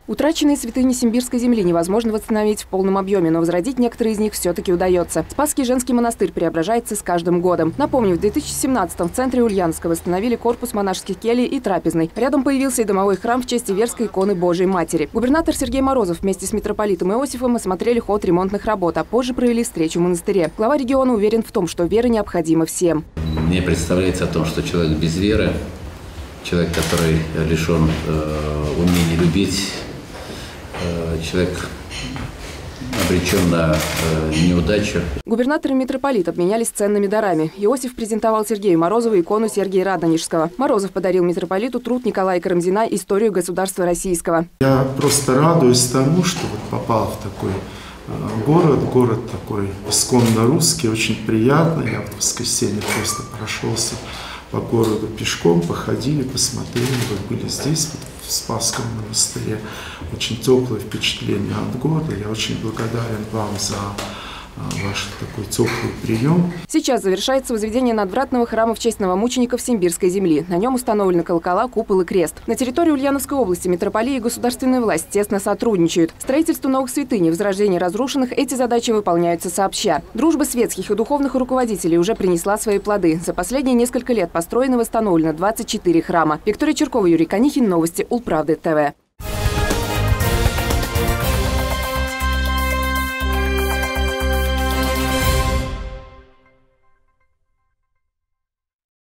Утраченные святыни Симбирской земли невозможно восстановить в полном объеме, но возродить некоторые из них все-таки удается. Спасский женский монастырь преображается с каждым годом. Напомню, в 2017-м в центре Ульяновска восстановили корпус монашеских келий и трапезной. Рядом появился и домовой храм в честь Иверской иконы Божией Матери. Губернатор Сергей Морозов вместе с митрополитом Иосифом осмотрели ход ремонтных работ, а позже провели встречу в монастыре. Глава региона уверен в том, что вера необходима всем. Мне представляется о том, что человек без веры, человек, который лишен умения любить, человек обречен на неудачу. Губернатор и митрополит обменялись ценными дарами. Иосиф презентовал Сергею Морозову икону Сергия Радонежского. Морозов подарил митрополиту труд Николая Карамзина «Историю государства российского». Я просто радуюсь тому, что вот попал в такой город такой исконно русский, очень приятный. Я вот в воскресенье просто прошелся по городу пешком, походили, посмотрели, вот были здесь, вот в Спасском монастыре. Очень теплое впечатление от города. Я очень благодарен вам за ваш такой теплый прием. Сейчас завершается возведение надвратного храма в честь новомучеников Симбирской земли. На нем установлены колокола, купол и крест. На территории Ульяновской области митрополия и государственная власть тесно сотрудничают. Строительство новых святынь и возрождение разрушенных – эти задачи выполняются сообща. Дружба светских и духовных руководителей уже принесла свои плоды. За последние несколько лет построено и восстановлено 24 храма. Виктория Черкова, Юрий Канихин. Новости Улправды ТВ.